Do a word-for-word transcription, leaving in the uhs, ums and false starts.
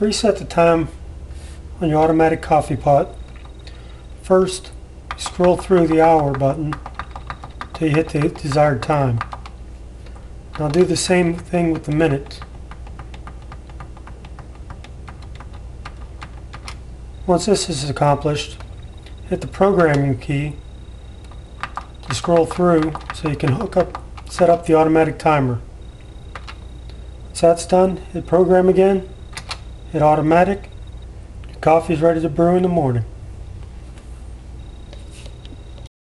To reset the time on your automatic coffee pot, first scroll through the hour button till you hit the desired time. Now do the same thing with the minutes. Once this is accomplished, hit the programming key to scroll through so you can hook up, set up the automatic timer. Once that's done, hit program again, hit automatic. Your coffee is ready to brew in the morning.